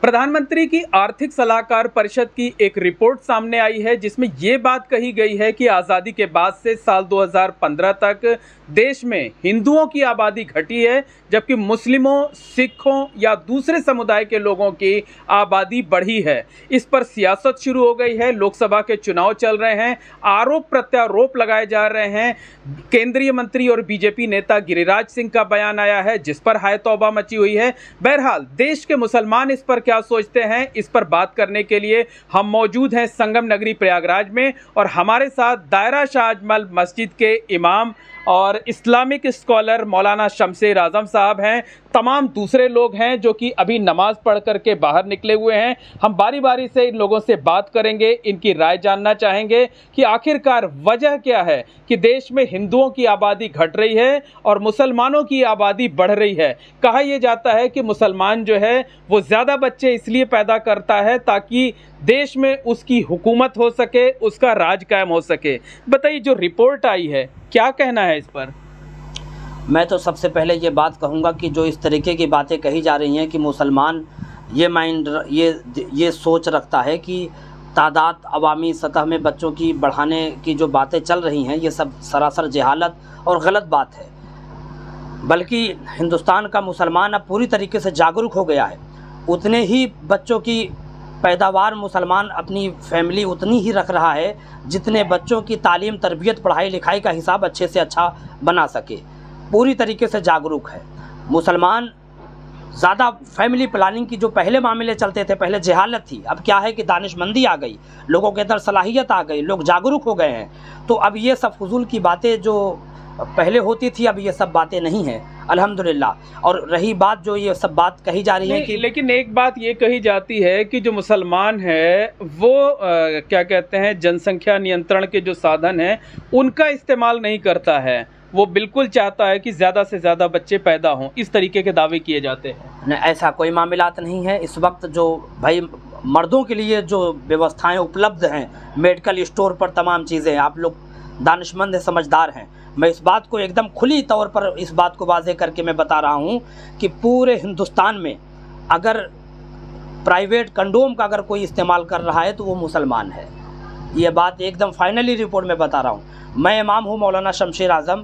प्रधानमंत्री की आर्थिक सलाहकार परिषद की एक रिपोर्ट सामने आई है जिसमें ये बात कही गई है कि आज़ादी के बाद से साल 2015 तक देश में हिंदुओं की आबादी घटी है, जबकि मुस्लिमों, सिखों या दूसरे समुदाय के लोगों की आबादी बढ़ी है। इस पर सियासत शुरू हो गई है। लोकसभा के चुनाव चल रहे हैं, आरोप प्रत्यारोप लगाए जा रहे हैं। केंद्रीय मंत्री और बीजेपी नेता गिरिराज सिंह का बयान आया है जिस पर हाय तौबा मची हुई है। बहरहाल देश के मुसलमान इस पर क्या सोचते हैं, इस पर बात करने के लिए हम मौजूद हैं संगम नगरी प्रयागराज में, और हमारे साथ दायरा शाह अजमल मस्जिद के इमाम और इस्लामिक स्कॉलर मौलाना शमशेर आजम साहब हैं। तमाम दूसरे लोग हैं जो कि अभी नमाज पढ़ करके बाहर निकले हुए हैं। हम बारी बारी से इन लोगों से बात करेंगे, इनकी राय जानना चाहेंगे कि आखिरकार वजह क्या है कि देश में हिंदुओं की आबादी घट रही है और मुसलमानों की आबादी बढ़ रही है। कहा यह जाता है कि मुसलमान जो है वो ज़्यादा बच्चे इसलिए पैदा करता है ताकि देश में उसकी हुकूमत हो सके, उसका राज कायम हो सके। बताइए, जो रिपोर्ट आई है क्या कहना है इस पर? मैं तो सबसे पहले ये बात कहूँगा कि जो इस तरीके की बातें कही जा रही हैं कि मुसलमान ये सोच रखता है कि तादाद अवामी सतह में बच्चों की बढ़ाने की जो बातें चल रही हैं, ये सब सरासर जहालत और गलत बात है। बल्कि हिंदुस्तान का मुसलमान अब पूरी तरीके से जागरूक हो गया है। उतने ही बच्चों की पैदावार मुसलमान अपनी फैमिली उतनी ही रख रहा है जितने बच्चों की तालीम, तरबियत, पढ़ाई लिखाई का हिसाब अच्छे से अच्छा बना सके। पूरी तरीके से जागरूक है मुसलमान। ज़्यादा फैमिली प्लानिंग की जो पहले मामले चलते थे, पहले जहालत थी, अब क्या है कि दानिशमंदी आ गई, लोगों के अंदर सलाहियत आ गई, लोग जागरूक हो गए हैं। तो अब ये सब फजूल की बातें जो पहले होती थी, अब ये सब बातें नहीं हैं, अल्हम्दुलिल्लाह। और रही बात जो ये सब बात कही जा रही है कि लेकिन एक बात ये कही जाती है कि जो मुसलमान है वो क्या कहते हैं, जनसंख्या नियंत्रण के जो साधन हैं उनका इस्तेमाल नहीं करता है। वो बिल्कुल चाहता है कि ज़्यादा से ज़्यादा बच्चे पैदा हों। इस तरीके के दावे किए जाते हैं। नहीं, ऐसा कोई मामलात नहीं है। इस वक्त जो भाई मर्दों के लिए जो व्यवस्थाएं उपलब्ध हैं, मेडिकल स्टोर पर तमाम चीज़ें, आप लोग दानिशमंद हैं, समझदार हैं। मैं इस बात को एकदम खुली तौर पर इस बात को वाज़ेह करके मैं बता रहा हूँ कि पूरे हिंदुस्तान में अगर प्राइवेट कंडोम का अगर कोई इस्तेमाल कर रहा है तो वो मुसलमान है। ये बात एकदम फाइनली रिपोर्ट में बता रहा हूँ। मैं इमाम हूँ मौलाना शमशेर आज़म।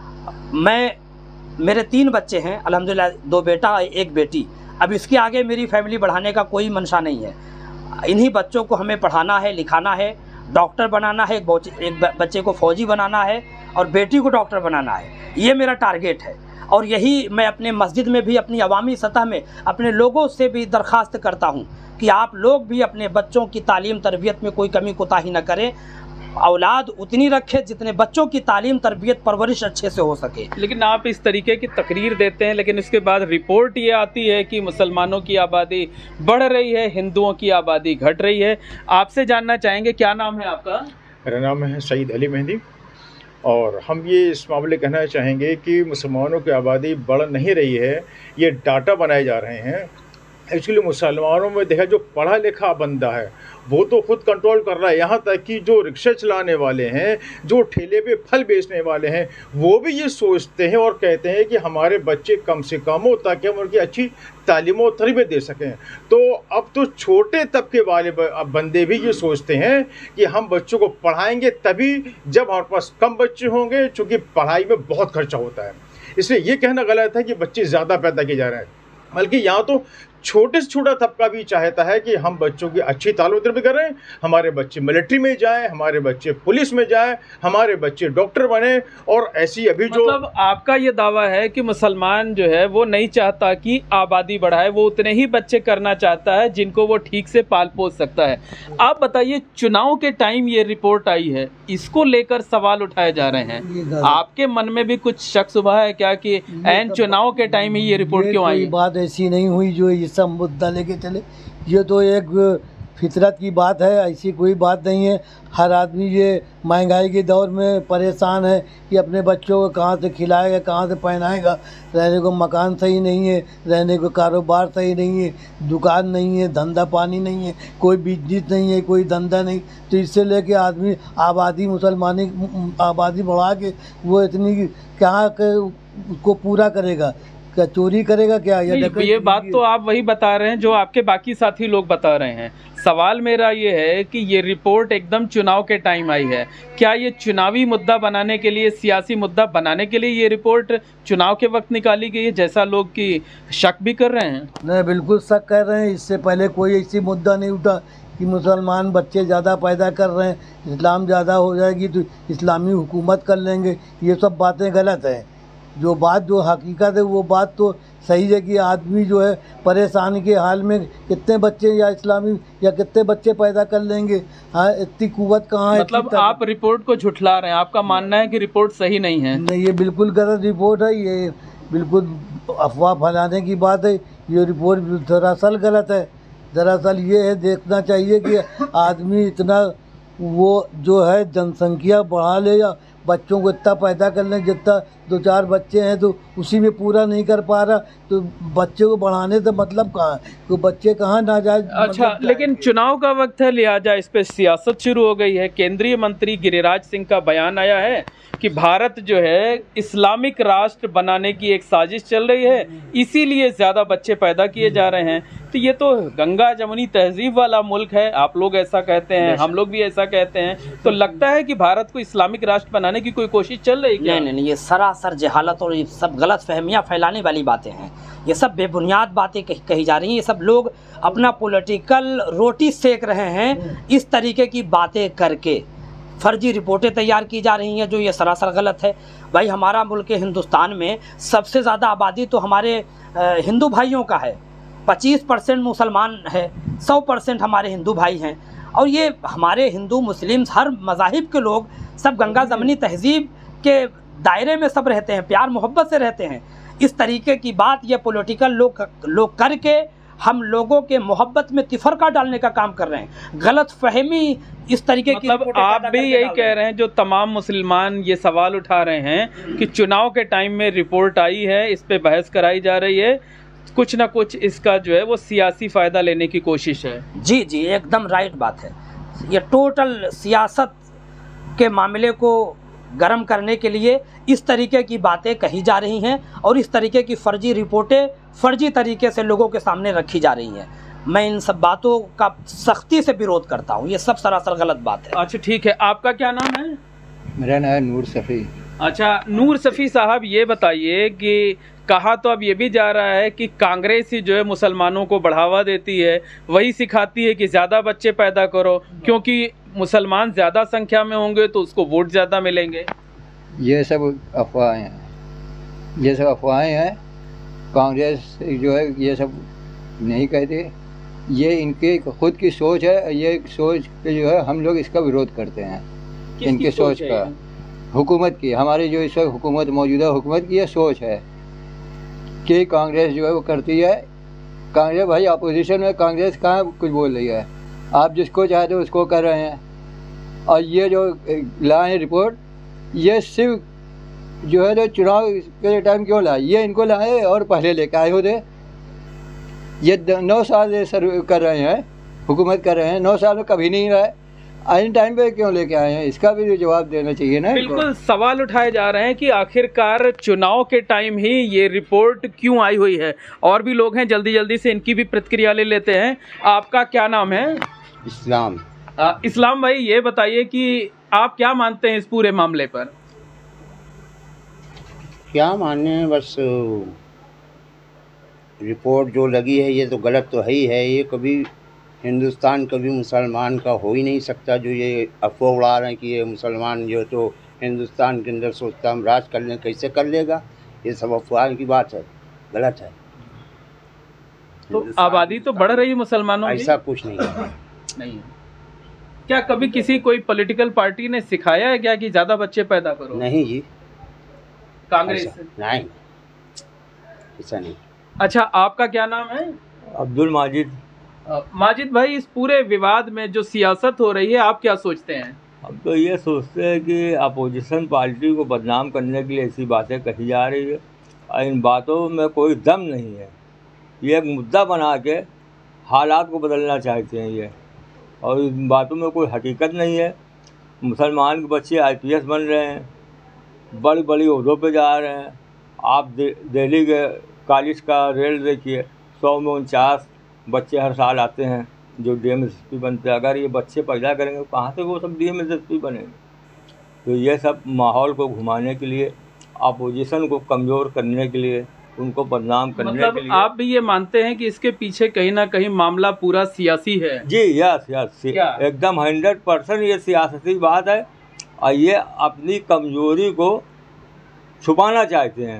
मेरे 3 बच्चे हैं अल्हम्दुलिल्लाह, 2 बेटा 1 बेटी। अब इसके आगे मेरी फैमिली बढ़ाने का कोई मंशा नहीं है। इन्हीं बच्चों को हमें पढ़ाना है, लिखाना है, डॉक्टर बनाना है, एक बच्चे को फौजी बनाना है और बेटी को डॉक्टर बनाना है। ये मेरा टारगेट है। और यही मैं अपने मस्जिद में भी, अपनी अवामी सतह में अपने लोगों से भी दरख्वास्त करता हूँ कि आप लोग भी अपने बच्चों की तालीम तरबियत में कोई कमी कोताही न करें। औलाद उतनी रखें जितने बच्चों की तालीम, तरबियत, परवरिश अच्छे से हो सके। लेकिन आप इस तरीके की तकरीर देते हैं, लेकिन उसके बाद रिपोर्ट ये आती है कि मुसलमानों की आबादी बढ़ रही है, हिंदुओं की आबादी घट रही है। आपसे जानना चाहेंगे, क्या नाम है आपका? मेरा नाम है सईद अली मेहंदी। और हम ये इस मामले कहना चाहेंगे कि मुसलमानों की आबादी बढ़ नहीं रही है, ये डाटा बनाए जा रहे हैं। एक्चुअली मुसलमानों में देखा जो पढ़ा लिखा बंदा है वो तो खुद कंट्रोल कर रहा है, यहाँ तक कि जो रिक्शा चलाने वाले हैं, जो ठेले पे फल बेचने वाले हैं, वो भी ये सोचते हैं और कहते हैं कि हमारे बच्चे कम से कम हो ताकि हम उनकी अच्छी तालीम और तरबियत दे सकें। तो अब तो छोटे तबके वाले बंदे भी ये सोचते हैं कि हम बच्चों को पढ़ाएंगे तभी जब हमारे पास कम बच्चे होंगे, चूँकि पढ़ाई में बहुत खर्चा होता है। इसलिए ये कहना गलत है कि बच्चे ज़्यादा पैदा किए जा रहे हैं, बल्कि यहाँ तो छोटे से छोटा तबका भी चाहता है कि हम बच्चों की अच्छी तालीम तरबियत करें, हमारे बच्चे मिलिट्री में जाएं, हमारे बच्चे पुलिस में जाएं, हमारे बच्चे डॉक्टर बने। और ऐसी अभी जो मतलब आपका ये दावा है कि मुसलमान जो है वो नहीं चाहता कि आबादी बढ़ाए, वो उतने ही बच्चे करना चाहता है जिनको वो ठीक से पाल पोस सकता है। आप बताइए, चुनाव के टाइम ये रिपोर्ट आई है, इसको लेकर सवाल उठाए जा रहे हैं, आपके मन में भी कुछ शक शुबा है क्या कि ऐन चुनाव के टाइम ही ये रिपोर्ट क्यों आई? बात ऐसी नहीं हुई जो ये सब मुद्दा लेके चले। ये तो एक फितरत की बात है, ऐसी कोई बात नहीं है। हर आदमी ये महंगाई के दौर में परेशान है कि अपने बच्चों को कहाँ से खिलाएगा, कहाँ से पहनाएगा। रहने को मकान सही नहीं है, रहने को कारोबार सही नहीं है, दुकान नहीं है, धंधा पानी नहीं है, कोई बिजनेस नहीं है, कोई धंधा नहीं। तो इससे लेके आदमी आबादी, मुसलमानी आबादी बढ़ा के वो इतनी कहाँ के उसको पूरा करेगा। क्या चोरी करेगा क्या, या डकैती? ये बात तो आप वही बता रहे हैं जो आपके बाकी साथी लोग बता रहे हैं। सवाल मेरा ये है कि ये रिपोर्ट एकदम चुनाव के टाइम आई है, क्या ये चुनावी मुद्दा बनाने के लिए, सियासी मुद्दा बनाने के लिए ये रिपोर्ट चुनाव के वक्त निकाली गई है, जैसा लोग की शक भी कर रहे हैं? नहीं, बिल्कुल शक कर रहे हैं। इससे पहले कोई ऐसी मुद्दा नहीं उठा कि मुसलमान बच्चे ज़्यादा पैदा कर रहे हैं, इस्लाम ज़्यादा हो जाएगी तो इस्लामी हुकूमत कर लेंगे। ये सब बातें गलत हैं। जो बात, जो हकीकत है वो बात तो सही है कि आदमी जो है परेशानी के हाल में कितने बच्चे या इस्लामी या कितने बच्चे पैदा कर लेंगे। हाँ, इतनी कुव्वत कहाँ है? मतलब आप रिपोर्ट को झुठला रहे हैं, आपका मानना है कि रिपोर्ट सही नहीं है? नहीं, ये बिल्कुल गलत रिपोर्ट है। ये बिल्कुल अफवाह फैलाने की बात है। ये रिपोर्ट दरअसल गलत है। दरअसल ये है, देखना चाहिए कि आदमी इतना वो जो है जनसंख्या बढ़ा ले या बच्चों को इतना पैदा कर लें, जितना 2-4 बच्चे हैं तो उसी में पूरा नहीं कर पा रहा, तो बच्चे को बढ़ाने का मतलब कहाँ है? तो बच्चे कहाँ नाजायज। अच्छा, लेकिन चुनाव का वक्त है, लिहाजा इस पे सियासत शुरू हो गई है। केंद्रीय मंत्री गिरिराज सिंह का बयान आया है कि भारत जो है इस्लामिक राष्ट्र बनाने की एक साजिश चल रही है, इसीलिए ज़्यादा बच्चे पैदा किए जा रहे हैं। तो ये तो गंगा जमुनी तहजीब वाला मुल्क है, आप लोग ऐसा कहते हैं, हम लोग भी ऐसा कहते हैं। तो लगता है कि भारत को इस्लामिक राष्ट्र बनाने की कोई कोशिश चल रही है क्या? नहीं, ये सरासर जहालत और ये सब गलत फहमियाँ फैलाने वाली बातें हैं। ये सब बेबुनियाद बातें कही जा रही हैं। ये सब लोग अपना पॉलिटिकल रोटी सेक रहे हैं इस तरीके की बातें करके। फर्जी रिपोर्टें तैयार की जा रही हैं जो ये सरासर गलत है। भाई, हमारा मुल्क हिंदुस्तान में सबसे ज़्यादा आबादी तो हमारे हिंदू भाइयों का है। 25% मुसलमान है, 100% हमारे हिंदू भाई हैं। और ये हमारे हिंदू मुस्लिम हर मज़ाहिब के लोग सब गंगा जमनी तहजीब के दायरे में सब रहते हैं, प्यार मोहब्बत से रहते हैं। इस तरीके की बात ये पॉलिटिकल लोग करके हम लोगों के मोहब्बत में तिफरका डालने का काम कर रहे हैं। गलत फहमी इस तरीके की। मतलब आप भी यही कह रहे हैं, जो तमाम मुसलमान ये सवाल उठा रहे हैं कि चुनाव के टाइम में रिपोर्ट आई है, इस पे बहस कराई जा रही है, कुछ ना कुछ इसका जो है वो सियासी फ़ायदा लेने की कोशिश है? जी, एकदम राइट बात है। ये टोटल सियासत के मामले को गर्म करने के लिए इस तरीके की बातें कही जा रही हैं और इस तरीके की फर्जी रिपोर्टें फर्जी तरीके से लोगों के सामने रखी जा रही हैं। मैं इन सब बातों का सख्ती से विरोध करता हूँ। ये सब सरासर गलत बात है। अच्छा, ठीक है। आपका क्या नाम है? मेरा नाम है नूर सफ़ी। अच्छा, नूर सफ़ी साहब, ये बताइए कि कहा तो अब ये भी जा रहा है कि कांग्रेस ही जो है मुसलमानों को बढ़ावा देती है, वही सिखाती है कि ज़्यादा बच्चे पैदा करो, क्योंकि मुसलमान ज़्यादा संख्या में होंगे तो उसको वोट ज़्यादा मिलेंगे। ये सब अफवाहें हैं, ये सब अफवाहें हैं। कांग्रेस जो है ये सब नहीं कहते, ये इनके खुद की सोच है। ये सोच पे जो है हम लोग इसका विरोध करते हैं। इनके सोच का, हुकूमत की, हमारी जो इस वक्त हुकूमत, मौजूदा हुकूमत की ये सोच है कि कांग्रेस जो है वो करती है। कांग्रेस भाई अपोजिशन में कांग्रेस कहाँ कुछ बोल रही है? आप जिसको चाहते हो उसको कर रहे हैं। और ये जो लाए रिपोर्ट, ये सिर्फ जो है तो चुनाव के टाइम क्यों लाए? ये इनको लाए और पहले लेकर आए होते। ये 9 साल से सर्व कर रहे हैं, हुकूमत कर रहे हैं, 9 साल में कभी नहीं लाए, आइन टाइम पे क्यों लेके आए हैं? इसका भी जवाब देना चाहिए ना। बिल्कुल सवाल उठाए जा रहे हैं कि आखिरकार चुनाव के टाइम ही ये रिपोर्ट क्यों आई हुई है। और भी लोग हैं, जल्दी जल्दी से इनकी भी प्रतिक्रिया ले लेते हैं। आपका क्या नाम है? इस्लाम। इस्लाम भाई, ये बताइए कि आप क्या मानते हैं इस पूरे मामले पर? क्या माने, बस रिपोर्ट जो लगी है ये तो गलत तो है ही है। ये कभी हिंदुस्तान कभी मुसलमान का हो ही नहीं सकता। जो ये अफवाह उड़ा रहे हैं कि ये मुसलमान जो तो हिंदुस्तान के अंदर सोचता हम राज कर लें, कैसे कर लेगा? ये सब अफवाह की बात है, गलत है। तो आबादी तो बढ़ रही है मुसलमानों की, ऐसा कुछ नहीं है। नहीं। क्या कभी किसी कोई पॉलिटिकल पार्टी ने सिखाया है क्या कि ज्यादा बच्चे पैदा करो? नहीं जी, कांग्रेस? नहीं, ऐसा नहीं। अच्छा, आपका क्या नाम है? अब्दुल माजिद। माजिद भाई, इस पूरे विवाद में जो सियासत हो रही है, आप क्या सोचते हैं? हम तो ये सोचते हैं कि अपोजिशन पार्टी को बदनाम करने के लिए ऐसी बातें कही जा रही है और इन बातों में कोई दम नहीं है। ये एक मुद्दा बना के हालात को बदलना चाहते हैं ये, और इन बातों में कोई हकीकत नहीं है। मुसलमान के बच्चे IPS बन रहे हैं, बड़ी बड़ी ओहदों पे जा रहे हैं। आप दिल्ली के कॉलेज का रेल देखिए, 100 में 49 बच्चे हर साल आते हैं जो DMSP बनते हैं। अगर ये बच्चे पैदा करेंगे कहाँ से वो सब DMSP बनेंगे? तो ये सब माहौल को घुमाने के लिए, अपोजिशन को कमज़ोर करने के लिए, उनको बदनाम करने के लिए। आप भी ये मानते हैं कि इसके पीछे कहीं ना कहीं मामला पूरा सियासी है? जी यस एकदम 100% ये सियासती बात है और ये अपनी कमजोरी को छुपाना चाहते हैं,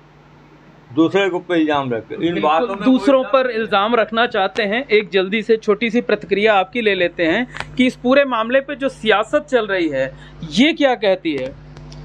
दूसरे को पे इल्जाम रख इन बातों में दूसरों पर इल्जाम रखना चाहते हैं। एक जल्दी से छोटी सी प्रतिक्रिया आपकी ले लेते हैं कि इस पूरे मामले पे जो सियासत चल रही है ये क्या कहती है?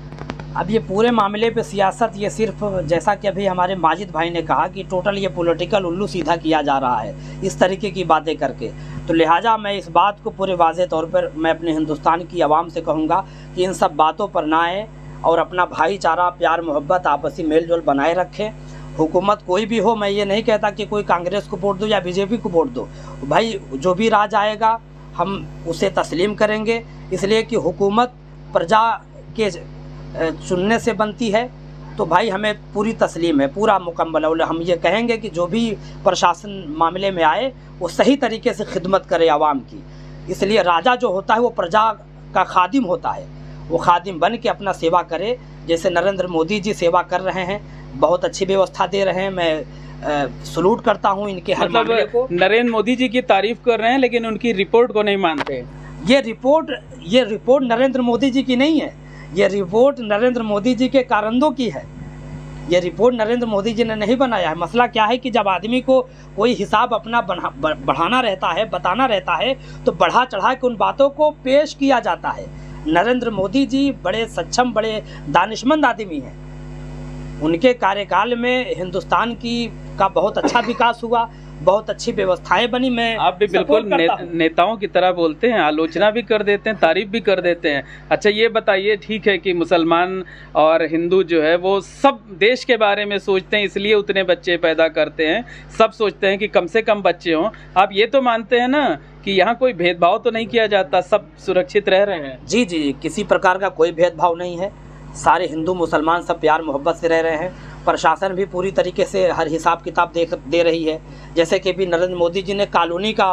अब ये पूरे मामले पे सियासत, ये सिर्फ जैसा कि अभी हमारे माजिद भाई ने कहा कि टोटल ये पॉलिटिकल उल्लू सीधा किया जा रहा है इस तरीके की बातें करके। तो लिहाजा मैं इस बात को पूरे वाज़ेह तौर पर मैं अपने हिंदुस्तान की आवाम से कहूँगा कि इन सब बातों पर ना आए और अपना भाईचारा, प्यार, मोहब्बत, आपसी मेल जोल बनाए रखें। हुकूमत कोई भी हो, मैं ये नहीं कहता कि कोई कांग्रेस को वोट दो या BJP को वोट दो, भाई जो भी राज आएगा हम उसे तस्लीम करेंगे, इसलिए कि हुकूमत प्रजा के चुनने से बनती है। तो भाई हमें पूरी तस्लीम है, पूरा मुकम्मल है। हम ये कहेंगे कि जो भी प्रशासन मामले में आए वो सही तरीके से खिदमत करे आवाम की। इसलिए राजा जो होता है वो प्रजा का खादिम होता है, वो खादिम बन के अपना सेवा करे, जैसे नरेंद्र मोदी जी सेवा कर रहे हैं, बहुत अच्छी व्यवस्था दे रहे हैं। मैं सलूट करता हूं इनके हर मामले को। नरेंद्र मोदी जी की तारीफ कर रहे हैं लेकिन उनकी रिपोर्ट को नहीं मानते। ये रिपोर्ट नरेंद्र मोदी जी की नहीं है, ये रिपोर्ट नरेंद्र मोदी जी के कारंदों की है। ये रिपोर्ट नरेंद्र मोदी जी ने नहीं बनाया है। मसला क्या है कि जब आदमी को कोई हिसाब अपना बढ़ाना रहता है, बताना रहता है, तो बढ़ा चढ़ा के उन बातों को पेश किया जाता है। नरेंद्र मोदी जी बड़े सक्षम, बड़े दानिशमंद आदमी हैं। उनके कार्यकाल में हिंदुस्तान का बहुत अच्छा विकास हुआ, बहुत अच्छी व्यवस्थाएं बनी। मैं आप भी बिल्कुल नेताओं की तरह बोलते हैं, आलोचना भी कर देते हैं, तारीफ भी कर देते हैं। अच्छा ये बताइए, ठीक है कि मुसलमान और हिंदू जो है वो सब देश के बारे में सोचते हैं, इसलिए उतने बच्चे पैदा करते हैं, सब सोचते हैं कि कम से कम बच्चे हों। आप ये तो मानते हैं ना कि यहाँ कोई भेदभाव तो नहीं किया जाता, सब सुरक्षित रह रहे हैं? जी जी, किसी प्रकार का कोई भेदभाव नहीं है। सारे हिंदू मुसलमान सब प्यार मोहब्बत से रह रहे हैं। प्रशासन भी पूरी तरीके से हर हिसाब किताब दे रही है। जैसे कि भी नरेंद्र मोदी जी ने कॉलोनी का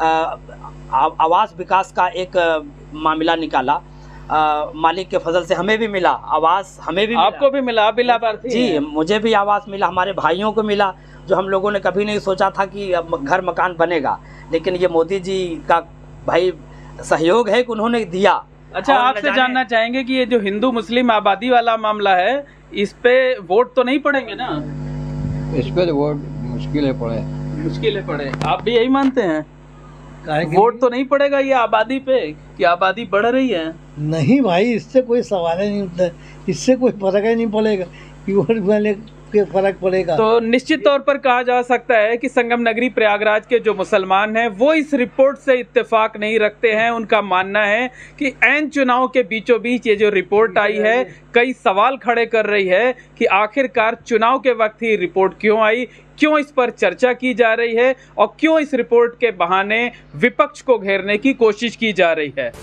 आवास विकास का एक मामला निकाला, मालिक के फजल से हमें भी मिला आवास, हमें भी आपको भी मिला? आप भी लाभार्थी? जी, मुझे भी आवास मिला, हमारे भाइयों को मिला, जो हम लोगों ने कभी नहीं सोचा था कि घर मकान बनेगा, लेकिन ये मोदी जी का भाई सहयोग है कि उन्होंने दिया। अच्छा, आपसे जानना चाहेंगे कि ये जो हिंदू मुस्लिम आबादी वाला मामला है, इस पे वोट तो नहीं पड़ेंगे ना? इस पे तो वोट मुश्किल पड़े। आप भी यही मानते हैं? वोट तो नहीं पड़ेगा ये आबादी पे कि आबादी बढ़ रही है? नहीं भाई, इससे कोई सवाल ही नहीं उठता, इससे कोई फर्क ही नहीं पड़ेगा कि वोट वाले के फर्क पड़ेगा। तो निश्चित तौर पर कहा जा सकता है कि संगम नगरी प्रयागराज के जो मुसलमान हैं वो इस रिपोर्ट से इत्तेफाक नहीं रखते हैं। उनका मानना है कि ऐन चुनाव के बीचों बीच ये जो रिपोर्ट आई है कई सवाल खड़े कर रही है कि आखिरकार चुनाव के वक्त ही रिपोर्ट क्यों आई, क्यों इस पर चर्चा की जा रही है और क्यों इस रिपोर्ट के बहाने विपक्ष को घेरने की कोशिश की जा रही है।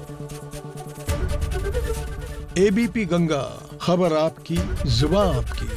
ABP गंगा, खबर आपकी, जुबान आपकी।